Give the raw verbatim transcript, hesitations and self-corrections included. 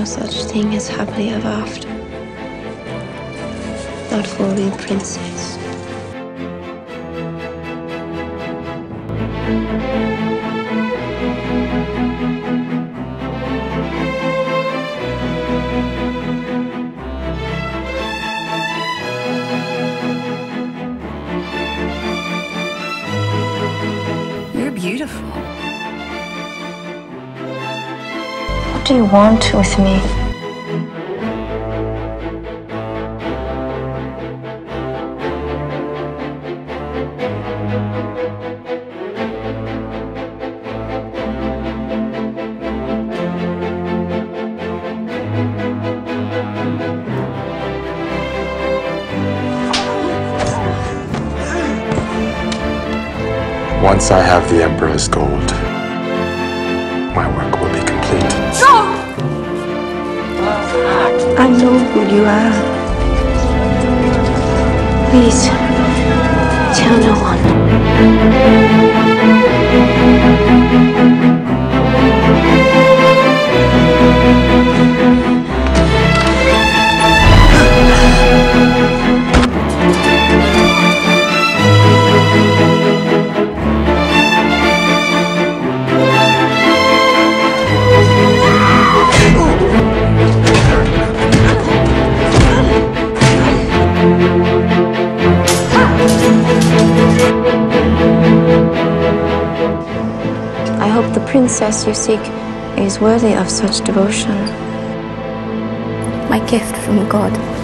no such thing as happily ever after. Not for a real princess. You're beautiful. What do you want with me? Once I have the Emperor's gold, my work will be complete. Joan! I know who you are. Please, tell no one. I hope the princess you seek is worthy of such devotion. My gift from God.